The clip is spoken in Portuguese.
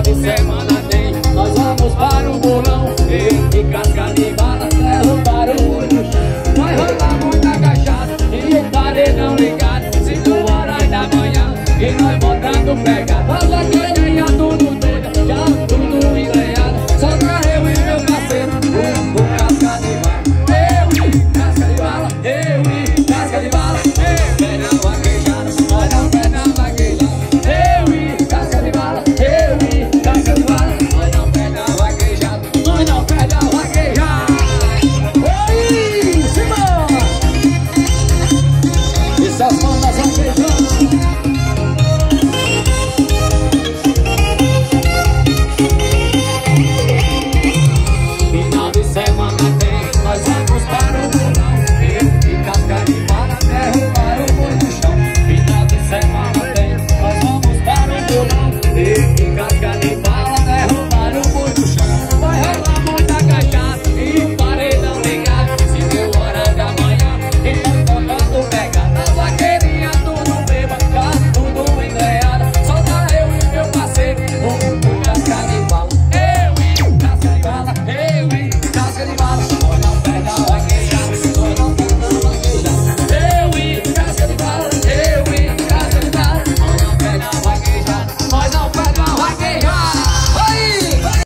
de semana tem. Nós vamos para o bolão e casca de bala, derrubar o olho no chão. Vai rolar muita cachaça e o paredão ligado, 5 horas da manhã e nós botando pegada.